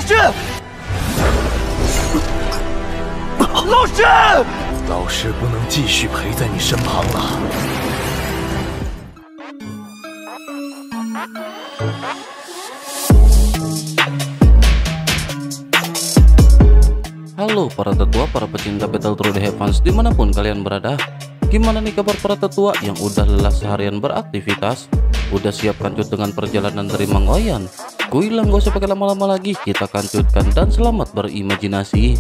老师不能继续陪在你身旁了。 Halo para tetua, para pecinta Battle Through the Heavens dimanapun kalian berada. Gimana nih kabar para tetua yang udah lelah seharian beraktivitas? Udah siap kancut dengan perjalanan dari Mangoyan? Kuilang gak usah pakai lama-lama lagi, kita kancutkan dan selamat berimajinasi.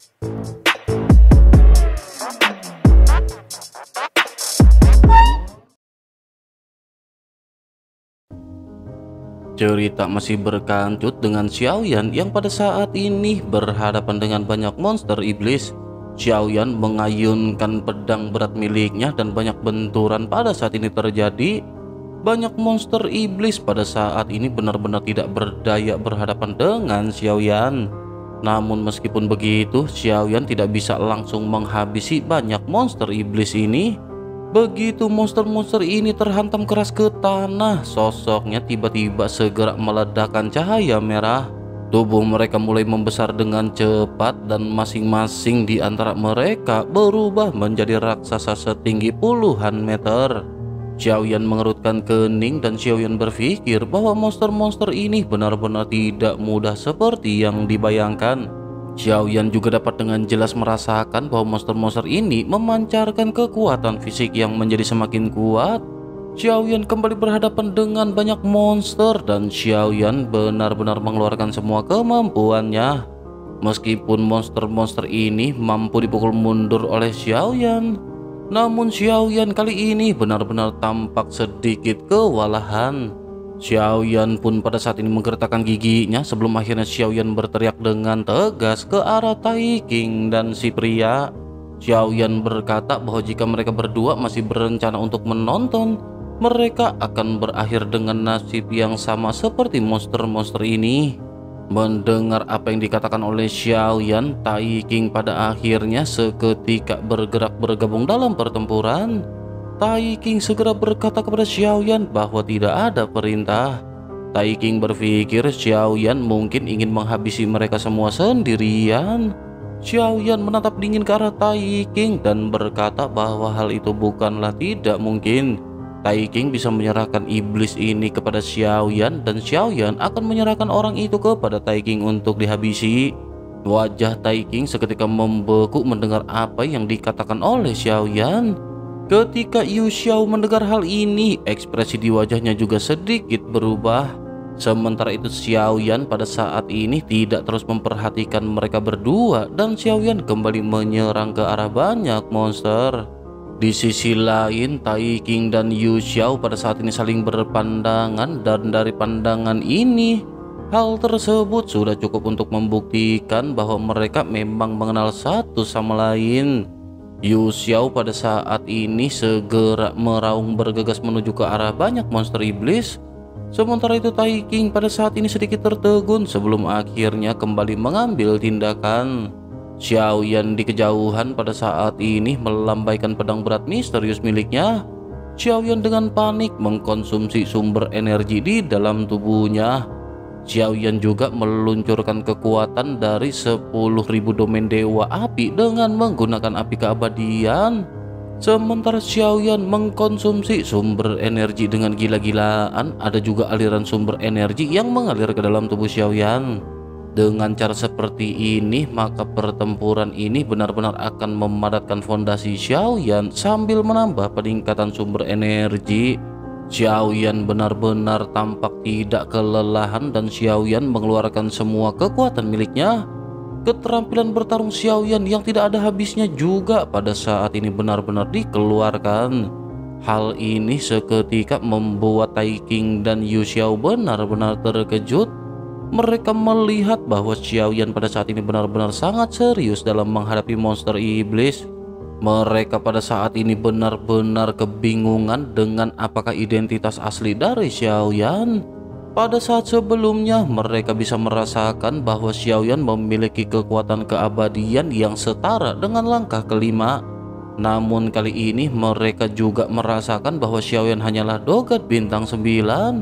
Cerita masih berkancut dengan Xiaoyan yang pada saat ini berhadapan dengan banyak monster iblis. Xiaoyan mengayunkan pedang berat miliknya dan banyak benturan pada saat ini terjadi. Banyak monster iblis pada saat ini benar-benar tidak berdaya berhadapan dengan Xiaoyan. Namun meskipun begitu, Xiaoyan tidak bisa langsung menghabisi banyak monster iblis ini. Begitu monster-monster ini terhantam keras ke tanah, sosoknya tiba-tiba segera meledakkan cahaya merah. Tubuh mereka mulai membesar dengan cepat dan masing-masing di antara mereka berubah menjadi raksasa setinggi puluhan meter. Xiaoyan mengerutkan kening dan Xiaoyan berpikir bahwa monster-monster ini benar-benar tidak mudah seperti yang dibayangkan. Xiaoyan juga dapat dengan jelas merasakan bahwa monster-monster ini memancarkan kekuatan fisik yang menjadi semakin kuat. Xiaoyan kembali berhadapan dengan banyak monster dan Xiaoyan benar-benar mengeluarkan semua kemampuannya. Meskipun monster-monster ini mampu dipukul mundur oleh Xiaoyan, namun Xiaoyan kali ini benar-benar tampak sedikit kewalahan. Xiaoyan pun pada saat ini menggertakkan giginya sebelum akhirnya Xiaoyan berteriak dengan tegas ke arah Tai King dan si pria. Xiaoyan berkata bahwa jika mereka berdua masih berencana untuk menonton, mereka akan berakhir dengan nasib yang sama seperti monster-monster ini. Mendengar apa yang dikatakan oleh Xiaoyan, Tai King pada akhirnya seketika bergerak bergabung dalam pertempuran. Tai King segera berkata kepada Xiaoyan bahwa tidak ada perintah. Tai King berpikir Xiaoyan mungkin ingin menghabisi mereka semua sendirian. Xiaoyan menatap dingin ke arah Tai King dan berkata bahwa hal itu bukanlah tidak mungkin. Tai King bisa menyerahkan iblis ini kepada Xiaoyan dan Xiaoyan akan menyerahkan orang itu kepada Tai King untuk dihabisi. Wajah Tai King seketika membeku mendengar apa yang dikatakan oleh Xiaoyan. Ketika Yu Xiao mendengar hal ini, ekspresi di wajahnya juga sedikit berubah. Sementara itu Xiaoyan pada saat ini tidak terus memperhatikan mereka berdua dan Xiaoyan kembali menyerang ke arah banyak monster. Di sisi lain, Tai King dan Yu Xiao pada saat ini saling berpandangan dan dari pandangan ini, hal tersebut sudah cukup untuk membuktikan bahwa mereka memang mengenal satu sama lain. Yu Xiao pada saat ini segera meraung bergegas menuju ke arah banyak monster iblis. Sementara itu Tai King pada saat ini sedikit tertegun sebelum akhirnya kembali mengambil tindakan. Xiaoyan di kejauhan pada saat ini melambaikan pedang berat misterius miliknya. Xiaoyan dengan panik mengkonsumsi sumber energi di dalam tubuhnya. Xiaoyan juga meluncurkan kekuatan dari 10.000 domain dewa api dengan menggunakan api keabadian. Sementara Xiaoyan mengkonsumsi sumber energi dengan gila-gilaan, ada juga aliran sumber energi yang mengalir ke dalam tubuh Xiaoyan. Dengan cara seperti ini, maka pertempuran ini benar-benar akan memadatkan fondasi Xiaoyan sambil menambah peningkatan sumber energi. Xiaoyan benar-benar tampak tidak kelelahan dan Xiaoyan mengeluarkan semua kekuatan miliknya. Keterampilan bertarung Xiaoyan yang tidak ada habisnya juga pada saat ini benar-benar dikeluarkan. Hal ini seketika membuat Tai King dan Yu Xiao benar-benar terkejut. Mereka melihat bahwa Xiaoyan pada saat ini benar-benar sangat serius dalam menghadapi monster iblis. Mereka pada saat ini benar-benar kebingungan dengan apakah identitas asli dari Xiaoyan. Pada saat sebelumnya mereka bisa merasakan bahwa Xiaoyan memiliki kekuatan keabadian yang setara dengan langkah kelima. Namun kali ini mereka juga merasakan bahwa Xiaoyan hanyalah dogat bintang 9.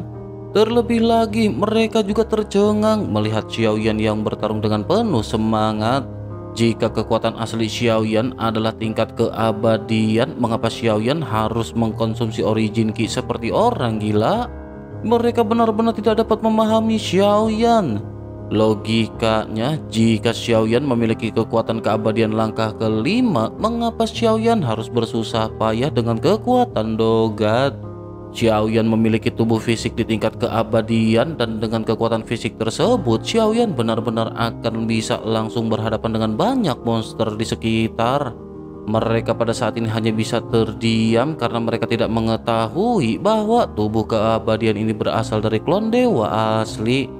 Terlebih lagi mereka juga tercengang melihat Xiaoyan yang bertarung dengan penuh semangat. Jika kekuatan asli Xiaoyan adalah tingkat keabadian, mengapa Xiaoyan harus mengkonsumsi origin ki seperti orang gila? Mereka benar-benar tidak dapat memahami Xiaoyan. Logikanya, jika Xiaoyan memiliki kekuatan keabadian langkah kelima, mengapa Xiaoyan harus bersusah payah dengan kekuatan dogat? Xiaoyan memiliki tubuh fisik di tingkat keabadian, dan dengan kekuatan fisik tersebut Xiaoyan benar-benar akan bisa langsung berhadapan dengan banyak monster di sekitar. Mereka pada saat ini hanya bisa terdiam karena mereka tidak mengetahui bahwa tubuh keabadian ini berasal dari klon dewa asli.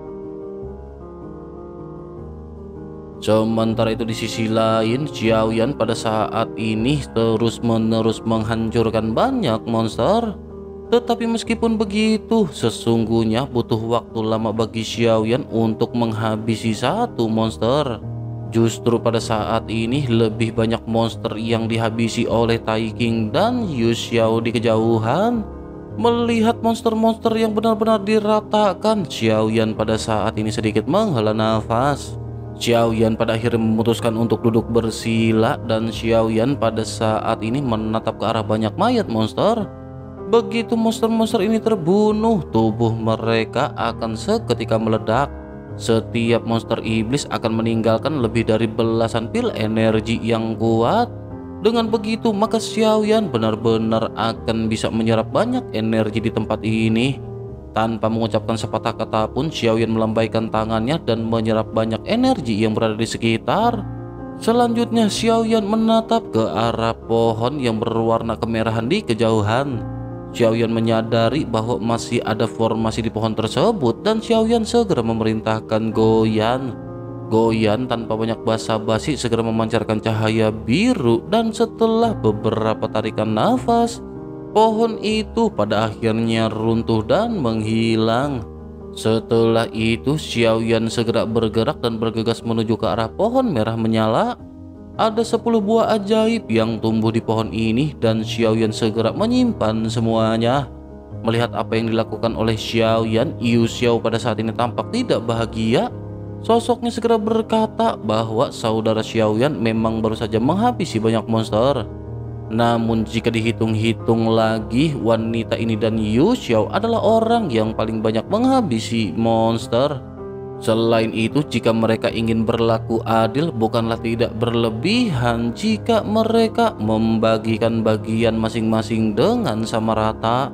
Sementara itu di sisi lain, Xiaoyan pada saat ini terus-menerus menghancurkan banyak monster. Tetapi meskipun begitu, sesungguhnya butuh waktu lama bagi Xiaoyan untuk menghabisi satu monster. Justru pada saat ini lebih banyak monster yang dihabisi oleh Tai King dan Yu Xiao di kejauhan. Melihat monster-monster yang benar-benar diratakan, Xiaoyan pada saat ini sedikit menghela nafas. Xiaoyan pada akhirnya memutuskan untuk duduk bersila, dan Xiaoyan pada saat ini menatap ke arah banyak mayat monster. Begitu monster-monster ini terbunuh, tubuh mereka akan seketika meledak. Setiap monster iblis akan meninggalkan lebih dari belasan pil energi yang kuat. Dengan begitu, maka Xiaoyan benar-benar akan bisa menyerap banyak energi di tempat ini. Tanpa mengucapkan sepatah kata pun, Xiaoyan melambaikan tangannya dan menyerap banyak energi yang berada di sekitar. Selanjutnya, Xiaoyan menatap ke arah pohon yang berwarna kemerahan di kejauhan. Xiaoyan menyadari bahwa masih ada formasi di pohon tersebut, dan Xiaoyan segera memerintahkan Goyan. Goyan tanpa banyak basa-basi segera memancarkan cahaya biru, dan setelah beberapa tarikan nafas, pohon itu pada akhirnya runtuh dan menghilang. Setelah itu, Xiaoyan segera bergerak dan bergegas menuju ke arah pohon merah menyala. Ada 10 buah ajaib yang tumbuh di pohon ini, dan Xiaoyan segera menyimpan semuanya. Melihat apa yang dilakukan oleh Xiaoyan, Yu Xiao pada saat ini tampak tidak bahagia. Sosoknya segera berkata bahwa saudara Xiaoyan memang baru saja menghabisi banyak monster. Namun jika dihitung-hitung lagi, wanita ini dan Yu Xiao adalah orang yang paling banyak menghabisi monster. Selain itu, jika mereka ingin berlaku adil, bukanlah tidak berlebihan jika mereka membagikan bagian masing-masing dengan sama rata.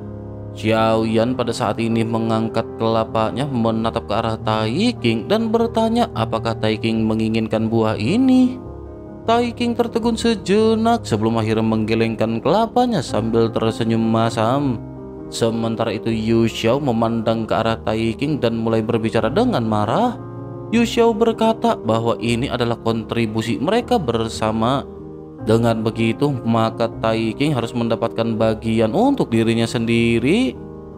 Xiaoyan pada saat ini mengangkat kelapanya menatap ke arah Tai King dan bertanya apakah Tai King menginginkan buah ini. Tai King tertegun sejenak sebelum akhirnya menggelengkan kelapanya sambil tersenyum masam. Sementara itu Yu Xiao memandang ke arah Tai King dan mulai berbicara dengan marah. Yu Xiao berkata bahwa ini adalah kontribusi mereka bersama. Dengan begitu, maka Tai King harus mendapatkan bagian untuk dirinya sendiri.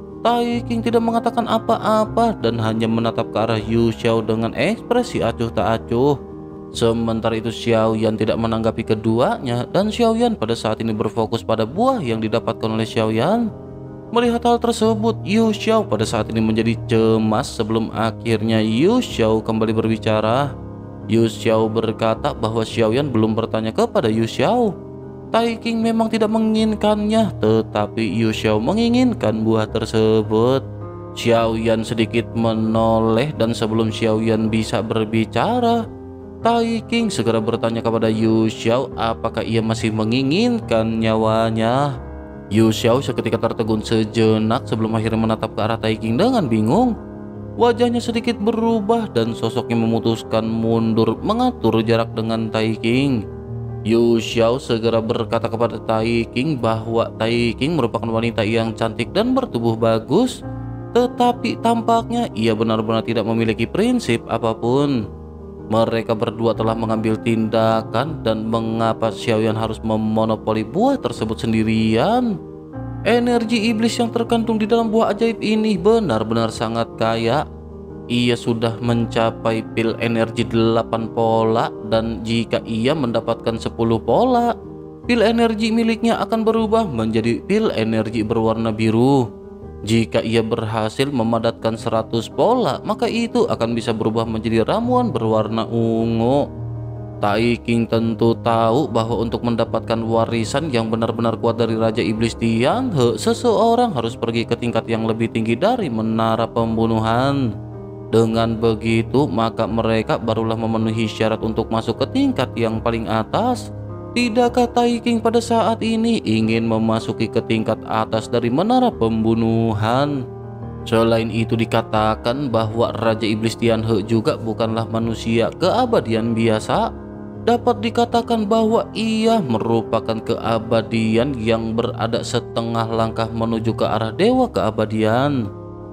Tai King tidak mengatakan apa-apa dan hanya menatap ke arah Yu Xiao dengan ekspresi acuh tak acuh. Sementara itu Xiaoyan tidak menanggapi keduanya, dan Xiaoyan pada saat ini berfokus pada buah yang didapatkan oleh Xiaoyan. Melihat hal tersebut, Yu Xiao pada saat ini menjadi cemas sebelum akhirnya Yu Xiao kembali berbicara. Yu Xiao berkata bahwa Xiaoyan belum bertanya kepada Yu Xiao. Tai King memang tidak menginginkannya, tetapi Yu Xiao menginginkan buah tersebut. Xiaoyan sedikit menoleh, dan sebelum Xiaoyan bisa berbicara, Tai King segera bertanya kepada Yu Xiao apakah ia masih menginginkan nyawanya. Yu Xiao seketika tertegun sejenak sebelum akhirnya menatap ke arah Tai King dengan bingung. Wajahnya sedikit berubah dan sosoknya memutuskan mundur mengatur jarak dengan Tai King. Yu Xiao segera berkata kepada Tai King bahwa Tai King merupakan wanita yang cantik dan bertubuh bagus, tetapi tampaknya ia benar-benar tidak memiliki prinsip apapun. Mereka berdua telah mengambil tindakan, dan mengapa Xiaoyan harus memonopoli buah tersebut sendirian? Energi iblis yang terkandung di dalam buah ajaib ini benar-benar sangat kaya. Ia sudah mencapai pil energi 8 pola, dan jika ia mendapatkan 10 pola, pil energi miliknya akan berubah menjadi pil energi berwarna biru. Jika ia berhasil memadatkan 100 pola, maka itu akan bisa berubah menjadi ramuan berwarna ungu. Tai King tentu tahu bahwa untuk mendapatkan warisan yang benar-benar kuat dari Raja Iblis Tianghe, seseorang harus pergi ke tingkat yang lebih tinggi dari menara pembunuhan. Dengan begitu, maka mereka barulah memenuhi syarat untuk masuk ke tingkat yang paling atas. Tidakkah Tai King pada saat ini ingin memasuki ke tingkat atas dari menara pembunuhan? Selain itu dikatakan bahwa Raja Iblis Tianhe juga bukanlah manusia keabadian biasa. Dapat dikatakan bahwa ia merupakan keabadian yang berada setengah langkah menuju ke arah dewa keabadian.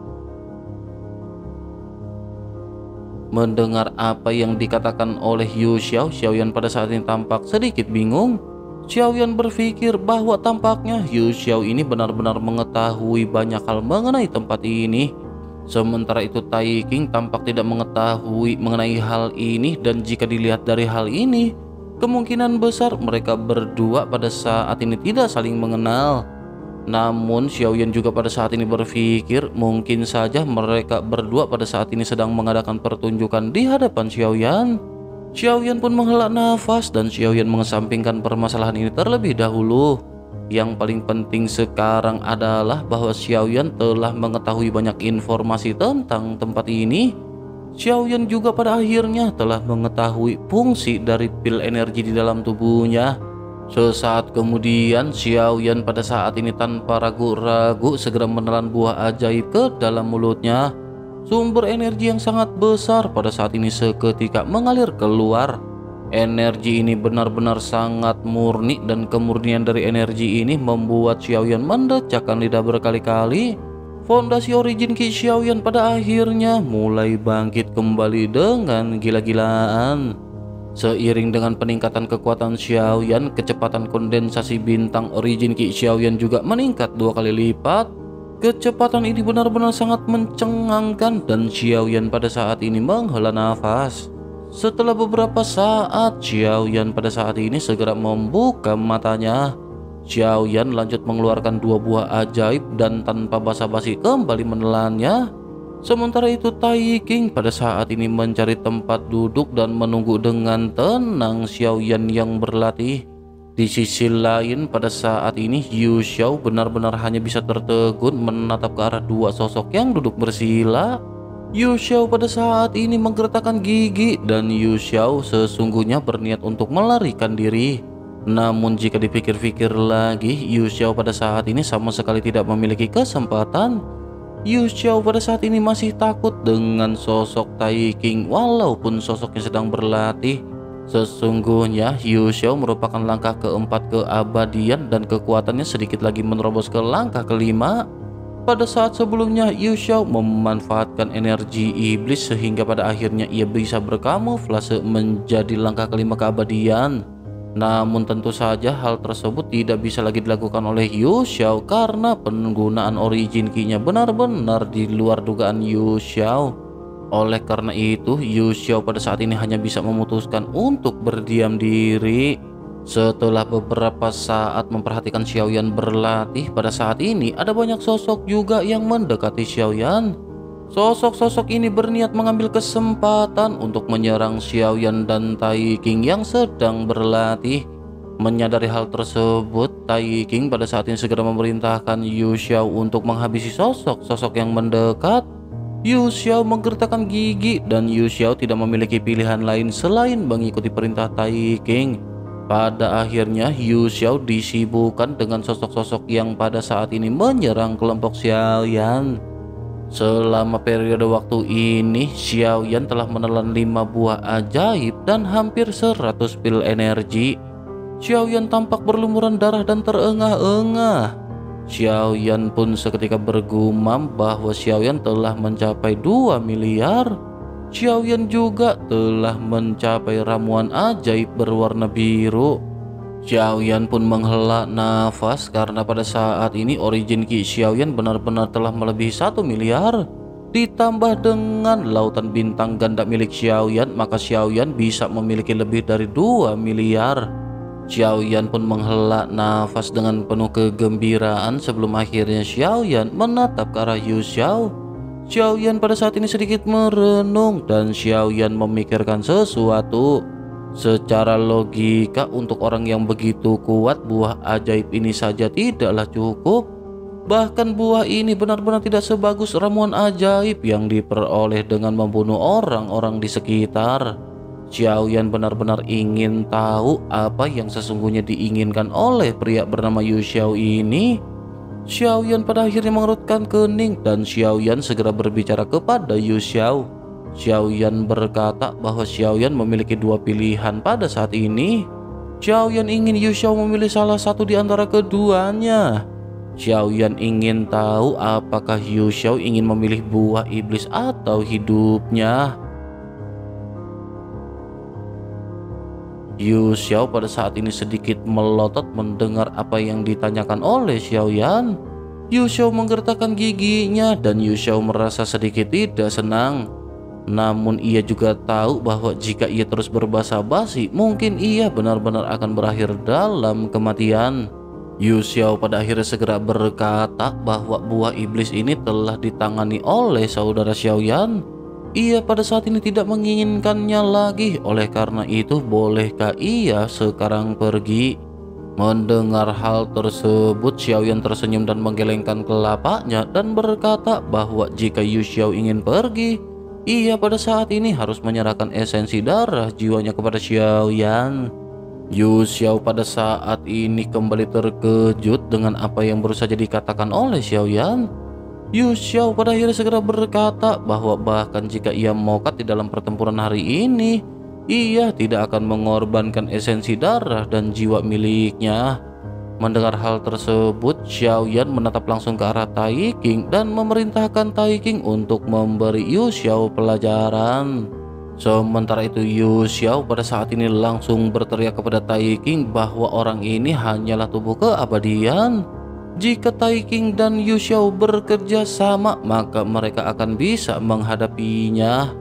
Mendengar apa yang dikatakan oleh Yu Xiao, Xiaoyan pada saat ini tampak sedikit bingung. Xiaoyan berpikir bahwa tampaknya Yu Xiao ini benar-benar mengetahui banyak hal mengenai tempat ini. Sementara itu Tai King tampak tidak mengetahui mengenai hal ini, dan jika dilihat dari hal ini, kemungkinan besar mereka berdua pada saat ini tidak saling mengenal. Namun Xiaoyan juga pada saat ini berpikir mungkin saja mereka berdua pada saat ini sedang mengadakan pertunjukan di hadapan Xiaoyan. Xiaoyan pun menghela nafas dan Xiaoyan mengesampingkan permasalahan ini terlebih dahulu. Yang paling penting sekarang adalah bahwa Xiaoyan telah mengetahui banyak informasi tentang tempat ini. Xiaoyan juga pada akhirnya telah mengetahui fungsi dari pil energi di dalam tubuhnya. Sesaat kemudian Xiaoyan pada saat ini tanpa ragu-ragu segera menelan buah ajaib ke dalam mulutnya. Sumber energi yang sangat besar pada saat ini seketika mengalir keluar. Energi ini benar-benar sangat murni, dan kemurnian dari energi ini membuat Xiaoyan mendecakkan lidah berkali-kali. Fondasi origin Qi Xiaoyan pada akhirnya mulai bangkit kembali dengan gila-gilaan. Seiring dengan peningkatan kekuatan Xiaoyan, kecepatan kondensasi bintang origin Qi Xiaoyan juga meningkat 2 kali lipat. Kecepatan ini benar-benar sangat mencengangkan dan Xiaoyan pada saat ini menghela nafas. Setelah beberapa saat, Xiaoyan pada saat ini segera membuka matanya. Xiaoyan lanjut mengeluarkan 2 buah ajaib dan tanpa basa-basi kembali menelannya. Sementara itu Tai King pada saat ini mencari tempat duduk dan menunggu dengan tenang Xiaoyan yang berlatih. Di sisi lain pada saat ini Yu Xiao benar-benar hanya bisa tertegun menatap ke arah 2 sosok yang duduk bersila. Yu Xiao pada saat ini menggertakkan gigi dan Yu Xiao sesungguhnya berniat untuk melarikan diri. Namun jika dipikir-pikir lagi, Yu Xiao pada saat ini sama sekali tidak memiliki kesempatan. Yu Xiao pada saat ini masih takut dengan sosok Tai King walaupun sosoknya sedang berlatih. Sesungguhnya Yu Xiao merupakan langkah keempat keabadian dan kekuatannya sedikit lagi menerobos ke langkah kelima. Pada saat sebelumnya Yu Xiao memanfaatkan energi iblis sehingga pada akhirnya ia bisa berkamuflase menjadi langkah kelima keabadian. Namun tentu saja hal tersebut tidak bisa lagi dilakukan oleh Yu Xiao karena penggunaan origin Qi-nya benar-benar di luar dugaan Yu Xiao. Oleh karena itu Yu Xiao pada saat ini hanya bisa memutuskan untuk berdiam diri. Setelah beberapa saat memperhatikan Xiaoyan berlatih, pada saat ini ada banyak sosok juga yang mendekati Xiaoyan. Sosok-sosok ini berniat mengambil kesempatan untuk menyerang Xiaoyan dan Tai King yang sedang berlatih. Menyadari hal tersebut, Tai King pada saat ini segera memerintahkan Yu Xiao untuk menghabisi sosok-sosok yang mendekat. Yu Xiao menggertakkan gigi dan Yu Xiao tidak memiliki pilihan lain selain mengikuti perintah Tai King. Pada akhirnya Yu Xiao disibukkan dengan sosok-sosok yang pada saat ini menyerang kelompok Xiaoyan. Selama periode waktu ini Xiaoyan telah menelan 5 buah ajaib dan hampir 100 pil energi. Xiaoyan tampak berlumuran darah dan terengah-engah. Xiaoyan pun seketika bergumam bahwa Xiaoyan telah mencapai 2 miliar. Xiaoyan juga telah mencapai ramuan ajaib berwarna biru. Xiaoyan pun menghela nafas karena pada saat ini origin Qi Xiaoyan benar-benar telah melebihi 1 miliar. Ditambah dengan lautan bintang ganda milik Xiaoyan, maka Xiaoyan bisa memiliki lebih dari 2 miliar. Xiao Yan pun menghela nafas dengan penuh kegembiraan sebelum akhirnya Xiao Yan menatap ke arah Yu Xiao. Xiao Yan pada saat ini sedikit merenung dan Xiao Yan memikirkan sesuatu. Secara logika untuk orang yang begitu kuat, buah ajaib ini saja tidaklah cukup. Bahkan buah ini benar-benar tidak sebagus ramuan ajaib yang diperoleh dengan membunuh orang-orang di sekitar. Xiao Yan benar-benar ingin tahu apa yang sesungguhnya diinginkan oleh pria bernama Yu Xiao ini. Xiao Yan pada akhirnya mengerutkan kening dan Xiao Yan segera berbicara kepada Yu Xiao. Xiao Yan berkata bahwa Xiao Yan memiliki dua pilihan pada saat ini. Xiao Yan ingin Yu Xiao memilih salah satu di antara keduanya. Xiao Yan ingin tahu apakah Yu Xiao ingin memilih buah iblis atau hidupnya. Yu Xiao pada saat ini sedikit melotot mendengar apa yang ditanyakan oleh Xiao Yan. Yu Xiao menggertakkan giginya dan Yu Xiao merasa sedikit tidak senang. Namun ia juga tahu bahwa jika ia terus berbasa-basi, mungkin ia benar-benar akan berakhir dalam kematian. Yu Xiao pada akhirnya segera berkata bahwa buah iblis ini telah ditangani oleh saudara Xiao Yan. Ia pada saat ini tidak menginginkannya lagi, oleh karena itu bolehkah ia sekarang pergi? Mendengar hal tersebut, Xiao Yan tersenyum dan menggelengkan kelapanya dan berkata bahwa jika Yu Xiao ingin pergi, ia pada saat ini harus menyerahkan esensi darah jiwanya kepada Xiao Yan. Yu Xiao pada saat ini kembali terkejut dengan apa yang baru saja dikatakan oleh Xiao Yan. Yu Xiao pada akhirnya segera berkata bahwa bahkan jika ia mokat di dalam pertempuran hari ini, ia tidak akan mengorbankan esensi darah dan jiwa miliknya. Mendengar hal tersebut, Xiao Yan menatap langsung ke arah Tai King dan memerintahkan Tai King untuk memberi Yu Xiao pelajaran. Sementara itu Yu Xiao pada saat ini langsung berteriak kepada Tai King bahwa orang ini hanyalah tubuh keabadian. Jika Tai King dan Yu Xiao bekerja sama, maka mereka akan bisa menghadapinya.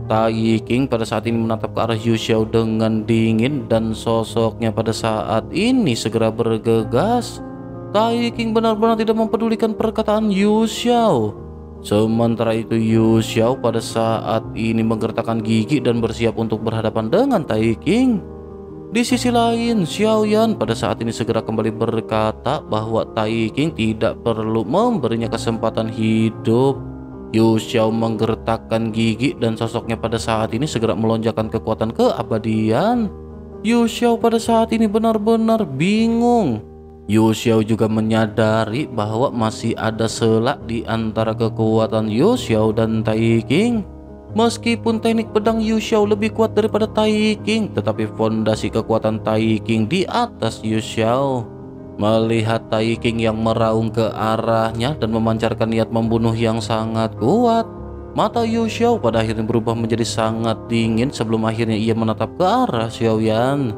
Tai King pada saat ini menatap ke arah Yu Xiao dengan dingin dan sosoknya pada saat ini segera bergegas. Tai King benar-benar tidak mempedulikan perkataan Yu Xiao. Sementara itu Yu Xiao pada saat ini menggertakkan gigi dan bersiap untuk berhadapan dengan Tai King. Di sisi lain, Xiao Yan pada saat ini segera kembali berkata bahwa Tai King tidak perlu memberinya kesempatan hidup. Yu Xiao menggertakkan gigi dan sosoknya pada saat ini segera melonjakkan kekuatan keabadian. Yu Xiao pada saat ini benar-benar bingung. Yu Xiao juga menyadari bahwa masih ada selang di antara kekuatan Yu Xiao dan Tai King. Meskipun teknik pedang Yu Xiao lebih kuat daripada Tai King, tetapi fondasi kekuatan Tai King di atas Yu Xiao. Melihat Tai King yang meraung ke arahnya dan memancarkan niat membunuh yang sangat kuat, mata Yu Xiao pada akhirnya berubah menjadi sangat dingin sebelum akhirnya ia menatap ke arah Xiao Yan.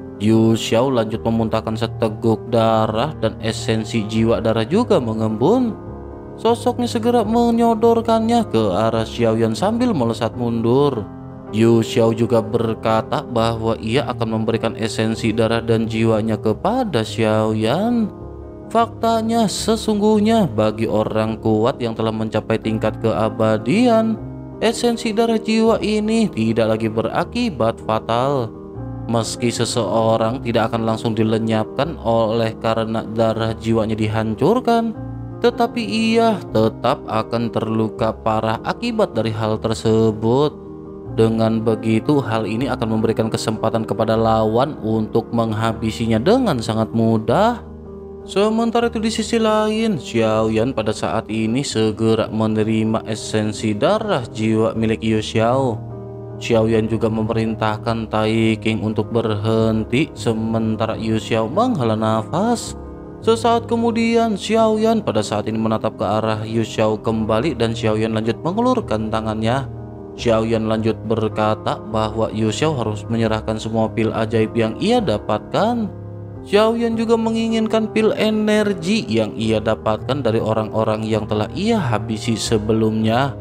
Yu Xiao lanjut memuntahkan seteguk darah dan esensi jiwa darah juga mengembun. Sosoknya segera menyodorkannya ke arah Xiao Yan sambil melesat mundur. Yu Xiao juga berkata bahwa ia akan memberikan esensi darah dan jiwanya kepada Xiao Yan. Faktanya sesungguhnya bagi orang kuat yang telah mencapai tingkat keabadian, esensi darah jiwa ini tidak lagi berakibat fatal. Meski seseorang tidak akan langsung dilenyapkan oleh karena darah jiwanya dihancurkan, tetapi ia tetap akan terluka parah akibat dari hal tersebut. Dengan begitu, hal ini akan memberikan kesempatan kepada lawan untuk menghabisinya dengan sangat mudah. Sementara itu di sisi lain, Xiao Yan pada saat ini segera menerima esensi darah jiwa milik Yu Xiao. Xiao Yan juga memerintahkan Tai King untuk berhenti sementara Yu Xiao menghela nafas. Sesaat kemudian, Xiao Yan pada saat ini menatap ke arah Yu Xiao kembali dan Xiao Yan lanjut mengulurkan tangannya. Xiao Yan lanjut berkata bahwa Yu Xiao harus menyerahkan semua pil ajaib yang ia dapatkan. Xiao Yan juga menginginkan pil energi yang ia dapatkan dari orang-orang yang telah ia habisi sebelumnya.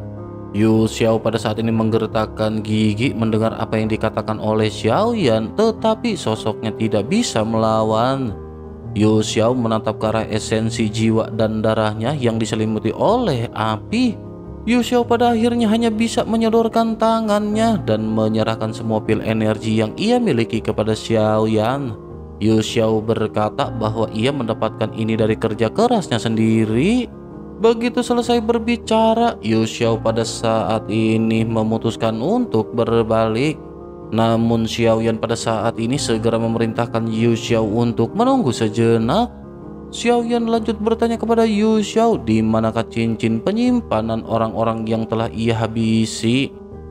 Yu Xiao pada saat ini menggertakkan gigi mendengar apa yang dikatakan oleh Xiaoyan, tetapi sosoknya tidak bisa melawan. Yu Xiao menatap ke arah esensi jiwa dan darahnya yang diselimuti oleh api. Yu Xiao pada akhirnya hanya bisa menyodorkan tangannya dan menyerahkan semua pil energi yang ia miliki kepada Xiaoyan. Yu Xiao berkata bahwa ia mendapatkan ini dari kerja kerasnya sendiri. Begitu selesai berbicara, Yu Xiao pada saat ini memutuskan untuk berbalik. Namun Xiaoyan pada saat ini segera memerintahkan Yu Xiao untuk menunggu sejenak. Xiaoyan lanjut bertanya kepada Yu Xiao di manakah cincin penyimpanan orang-orang yang telah ia habisi.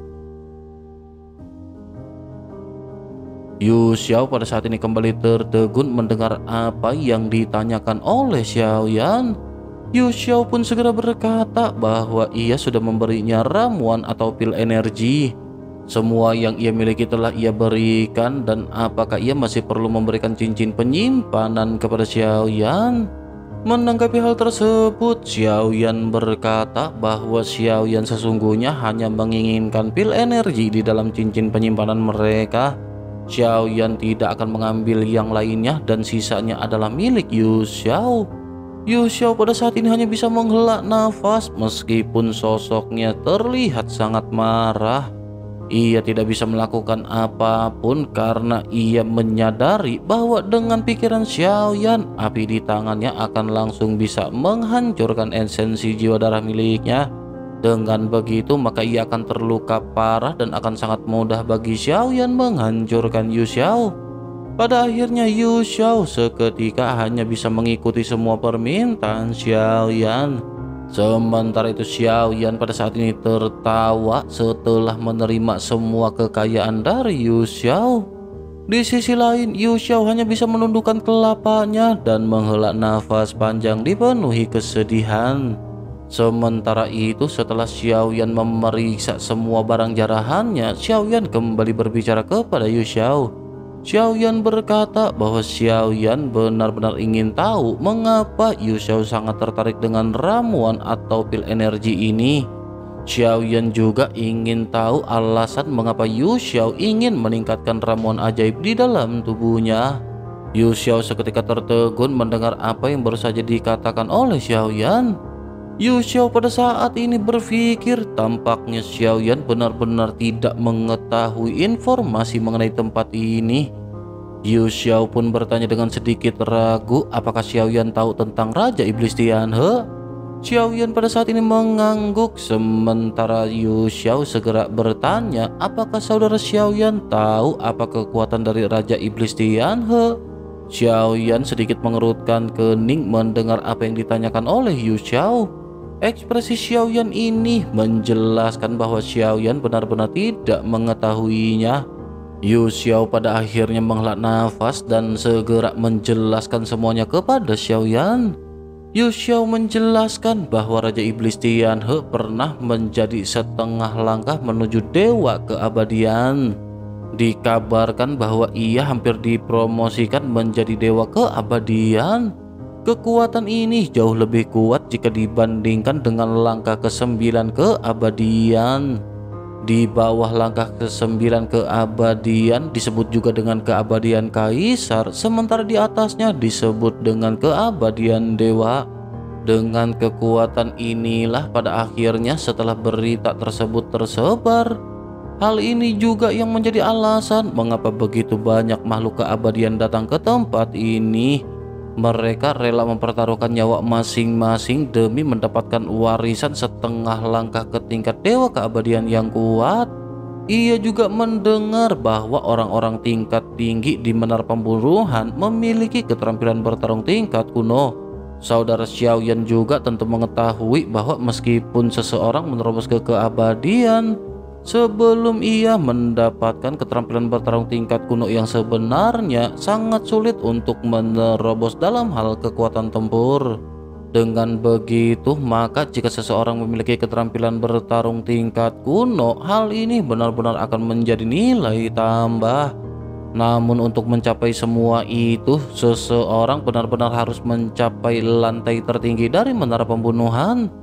Yu Xiao pada saat ini kembali tertegun mendengar apa yang ditanyakan oleh Xiaoyan. Yu Xiao pun segera berkata bahwa ia sudah memberinya ramuan atau pil energi. Semua yang ia miliki telah ia berikan, dan apakah ia masih perlu memberikan cincin penyimpanan kepada Xiaoyan? Menanggapi hal tersebut, Xiaoyan berkata bahwa Xiaoyan sesungguhnya hanya menginginkan pil energi di dalam cincin penyimpanan mereka. Xiaoyan tidak akan mengambil yang lainnya dan sisanya adalah milik Yu Xiao. Yu Xiao pada saat ini hanya bisa menghela nafas meskipun sosoknya terlihat sangat marah. Ia tidak bisa melakukan apapun karena ia menyadari bahwa dengan pikiran Xiaoyan, api di tangannya akan langsung bisa menghancurkan esensi jiwa darah miliknya. Dengan begitu maka ia akan terluka parah dan akan sangat mudah bagi Xiaoyan menghancurkan Yu Xiao. Pada akhirnya Yu Xiao seketika hanya bisa mengikuti semua permintaan Xiaoyan. Sementara itu Xiaoyan pada saat ini tertawa setelah menerima semua kekayaan dari Yu Xiao. Di sisi lain Yu Xiao hanya bisa menundukkan kelapanya dan menghela nafas panjang dipenuhi kesedihan. Sementara itu setelah Xiaoyan memeriksa semua barang jarahannya, Xiaoyan kembali berbicara kepada Yu Xiao. Xiaoyan berkata bahwa Xiaoyan benar-benar ingin tahu mengapa Yu Xiao sangat tertarik dengan ramuan atau pil energi ini. Xiaoyan juga ingin tahu alasan mengapa Yu Xiao ingin meningkatkan ramuan ajaib di dalam tubuhnya. Yu Xiao seketika tertegun mendengar apa yang baru saja dikatakan oleh Xiaoyan. Yu Xiao pada saat ini berpikir tampaknya Xiaoyan benar-benar tidak mengetahui informasi mengenai tempat ini. Yu Xiao pun bertanya dengan sedikit ragu apakah Xiaoyan tahu tentang Raja Iblis Tianhe. Xiaoyan pada saat ini mengangguk sementara Yu Xiao segera bertanya apakah saudara Xiaoyan tahu apa kekuatan dari Raja Iblis Tianhe. Xiaoyan sedikit mengerutkan kening mendengar apa yang ditanyakan oleh Yu Xiao. Ekspresi Xiaoyan ini menjelaskan bahwa Xiaoyan benar-benar tidak mengetahuinya. Yu Xiao pada akhirnya menghela nafas dan segera menjelaskan semuanya kepada Xiaoyan. Yu Xiao menjelaskan bahwa Raja Iblis Tianhe pernah menjadi setengah langkah menuju dewa keabadian. Dikabarkan bahwa ia hampir dipromosikan menjadi dewa keabadian. Kekuatan ini jauh lebih kuat jika dibandingkan dengan langkah ke-9 keabadian. Di bawah langkah ke-9 keabadian disebut juga dengan keabadian kaisar, sementara di atasnya disebut dengan keabadian dewa. Dengan kekuatan inilah pada akhirnya setelah berita tersebut tersebar, hal ini juga yang menjadi alasan mengapa begitu banyak makhluk keabadian datang ke tempat ini. Mereka rela mempertaruhkan nyawa masing-masing demi mendapatkan warisan setengah langkah ke tingkat dewa keabadian yang kuat. Ia juga mendengar bahwa orang-orang tingkat tinggi di Menara Pembunuhan memiliki keterampilan bertarung tingkat kuno. Saudara Xiaoyan juga tentu mengetahui bahwa meskipun seseorang menerobos ke keabadian, sebelum ia mendapatkan keterampilan bertarung tingkat kuno yang sebenarnya, sangat sulit untuk menerobos dalam hal kekuatan tempur. Dengan begitu, maka jika seseorang memiliki keterampilan bertarung tingkat kuno, hal ini benar-benar akan menjadi nilai tambah. Namun untuk mencapai semua itu, seseorang benar-benar harus mencapai lantai tertinggi dari Menara Pembunuhan.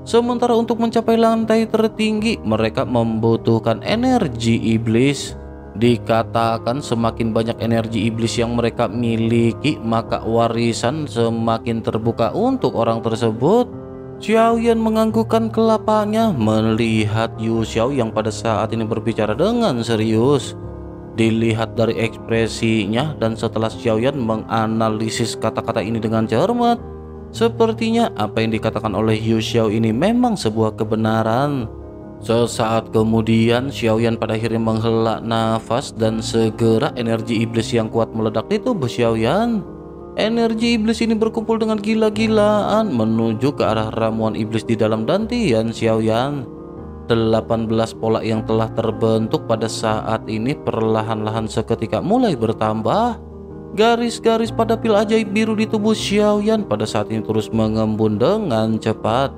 Sementara untuk mencapai lantai tertinggi, mereka membutuhkan energi iblis. Dikatakan semakin banyak energi iblis yang mereka miliki, maka warisan semakin terbuka untuk orang tersebut. Xiaoyan menganggukkan kelapanya melihat Yu Xiao yang pada saat ini berbicara dengan serius. Dilihat dari ekspresinya dan setelah Xiaoyan menganalisis kata-kata ini dengan cermat, sepertinya apa yang dikatakan oleh Yu Xiao ini memang sebuah kebenaran. Sesaat kemudian Xiaoyan pada akhirnya menghela nafas dan segera energi iblis yang kuat meledak di tubuh Xiaoyan. Energi iblis ini berkumpul dengan gila-gilaan menuju ke arah ramuan iblis di dalam dantian Xiaoyan. 18 pola yang telah terbentuk pada saat ini perlahan-lahan seketika mulai bertambah. Garis-garis pada pil ajaib biru di tubuh Xiaoyan pada saat ini terus mengembun dengan cepat.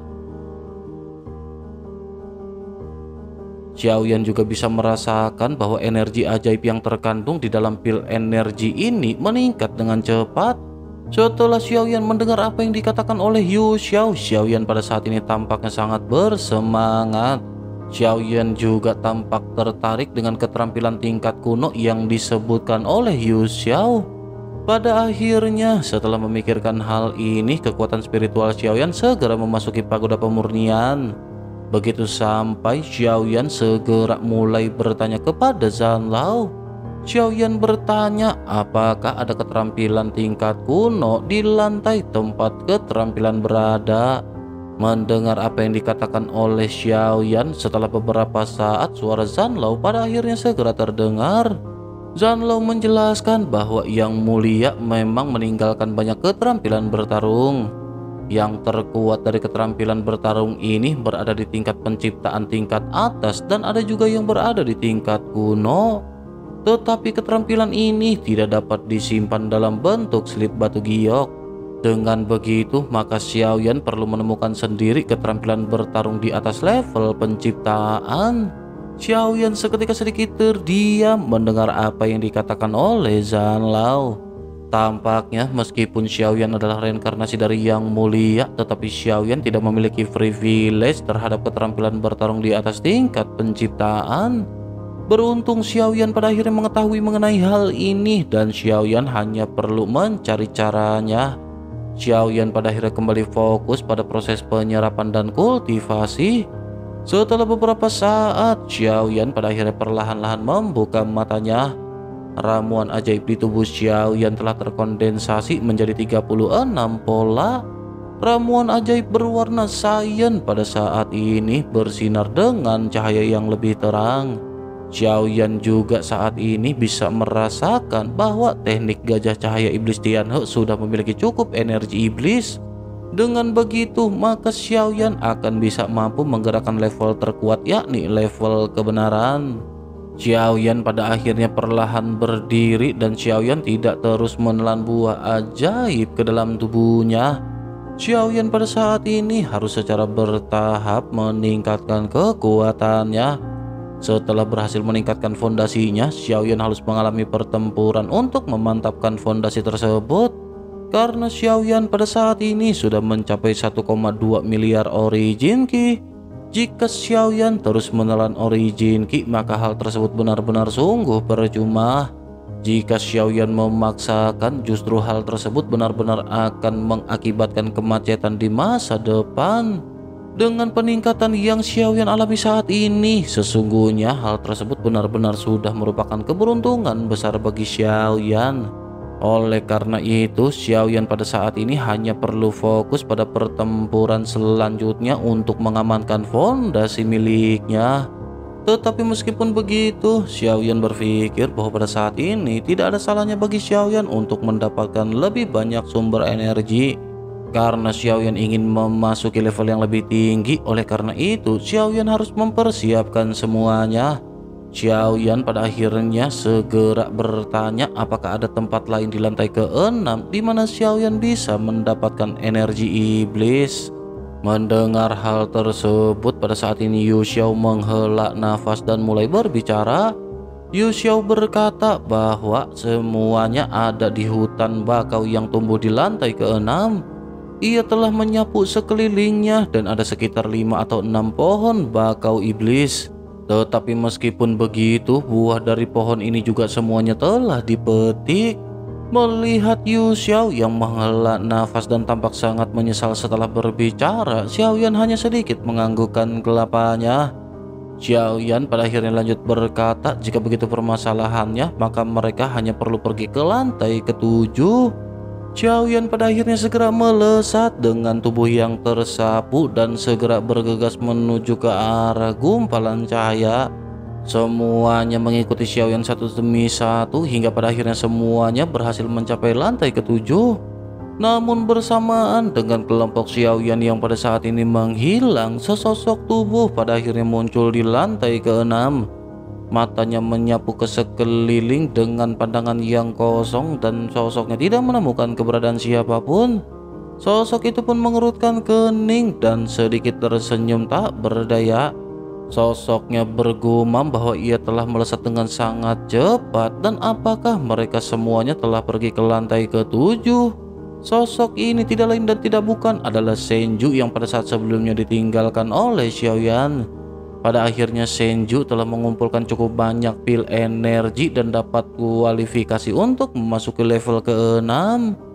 Xiaoyan juga bisa merasakan bahwa energi ajaib yang terkandung di dalam pil energi ini meningkat dengan cepat. Setelah Xiaoyan mendengar apa yang dikatakan oleh Yu Xiao, Xiaoyan pada saat ini tampaknya sangat bersemangat. Xiaoyan juga tampak tertarik dengan keterampilan tingkat kuno yang disebutkan oleh Yu Xiao. Pada akhirnya, setelah memikirkan hal ini, kekuatan spiritual Xiaoyan segera memasuki pagoda pemurnian. Begitu sampai, Xiaoyan segera mulai bertanya kepada Zanlao. Xiaoyan bertanya apakah ada keterampilan tingkat kuno di lantai tempat keterampilan berada. Mendengar apa yang dikatakan oleh Xiaoyan, setelah beberapa saat suara Zanlao pada akhirnya segera terdengar. Zanlao menjelaskan bahwa Yang Mulia memang meninggalkan banyak keterampilan bertarung. Yang terkuat dari keterampilan bertarung ini berada di tingkat penciptaan tingkat atas dan ada juga yang berada di tingkat kuno. Tetapi keterampilan ini tidak dapat disimpan dalam bentuk slip batu giok. Dengan begitu, maka Xiaoyan perlu menemukan sendiri keterampilan bertarung di atas level penciptaan. Xiaoyan seketika sedikit terdiam mendengar apa yang dikatakan oleh Zanlao. Tampaknya meskipun Xiaoyan adalah reinkarnasi dari Yang Mulia, tetapi Xiaoyan tidak memiliki privilege terhadap keterampilan bertarung di atas tingkat penciptaan. Beruntung Xiaoyan pada akhirnya mengetahui mengenai hal ini dan Xiaoyan hanya perlu mencari caranya. Xiaoyan pada akhirnya kembali fokus pada proses penyerapan dan kultivasi. Setelah beberapa saat, Xiaoyan pada akhirnya perlahan-lahan membuka matanya. Ramuan ajaib di tubuh Xiaoyan telah terkondensasi menjadi 36 pola. Ramuan ajaib berwarna cyan pada saat ini bersinar dengan cahaya yang lebih terang. Xiaoyan juga saat ini bisa merasakan bahwa teknik gajah cahaya iblis Tianhe sudah memiliki cukup energi iblis. Dengan begitu, maka Xiaoyan akan bisa mampu menggerakkan level terkuat, yakni level kebenaran. Xiaoyan pada akhirnya perlahan berdiri dan Xiaoyan tidak terus menelan buah ajaib ke dalam tubuhnya. Xiaoyan pada saat ini harus secara bertahap meningkatkan kekuatannya. Setelah berhasil meningkatkan fondasinya, Xiaoyan harus mengalami pertempuran untuk memantapkan fondasi tersebut. Karena Xiaoyan pada saat ini sudah mencapai 1,2 miliar origin ki. Jika Xiaoyan terus menelan origin ki, maka hal tersebut benar-benar sungguh percuma. Jika Xiaoyan memaksakan, justru hal tersebut benar-benar akan mengakibatkan kemacetan di masa depan. Dengan peningkatan yang Xiaoyan alami saat ini, sesungguhnya hal tersebut benar-benar sudah merupakan keberuntungan besar bagi Xiaoyan. Oleh karena itu, Xiaoyan pada saat ini hanya perlu fokus pada pertempuran selanjutnya untuk mengamankan fondasi miliknya. Tetapi meskipun begitu, Xiaoyan berpikir bahwa pada saat ini tidak ada salahnya bagi Xiaoyan untuk mendapatkan lebih banyak sumber energi. Karena Xiaoyan ingin memasuki level yang lebih tinggi, oleh karena itu Xiaoyan harus mempersiapkan semuanya. Xiaoyan pada akhirnya segera bertanya apakah ada tempat lain di lantai ke-6 di mana Xiaoyan bisa mendapatkan energi iblis. Mendengar hal tersebut, pada saat ini Yu Xiao menghela nafas dan mulai berbicara. Yu Xiao berkata bahwa semuanya ada di hutan bakau yang tumbuh di lantai ke-6. ia telah menyapu sekelilingnya dan ada sekitar 5 atau 6 pohon bakau iblis. Tetapi meskipun begitu, buah dari pohon ini juga semuanya telah dipetik. Melihat Yu Xiao yang menghela nafas dan tampak sangat menyesal setelah berbicara, Xiaoyan hanya sedikit menganggukkan kelapanya. Xiaoyan pada akhirnya lanjut berkata, jika begitu permasalahannya, maka mereka hanya perlu pergi ke lantai ketujuh. Xiaoyan pada akhirnya segera melesat dengan tubuh yang tersapu dan segera bergegas menuju ke arah gumpalan cahaya. Semuanya mengikuti Xiaoyan satu demi satu hingga pada akhirnya semuanya berhasil mencapai lantai ketujuh. Namun bersamaan dengan kelompok Xiaoyan yang pada saat ini menghilang, sesosok tubuh pada akhirnya muncul di lantai keenam. Matanya menyapu ke sekeliling dengan pandangan yang kosong dan sosoknya tidak menemukan keberadaan siapapun. Sosok itu pun mengerutkan kening dan sedikit tersenyum tak berdaya. Sosoknya bergumam bahwa ia telah melesat dengan sangat cepat dan apakah mereka semuanya telah pergi ke lantai ketujuh. Sosok ini tidak lain dan tidak bukan adalah Senju yang pada saat sebelumnya ditinggalkan oleh Xiaoyan. Pada akhirnya Senju telah mengumpulkan cukup banyak pil energi dan dapat kualifikasi untuk memasuki level ke-6.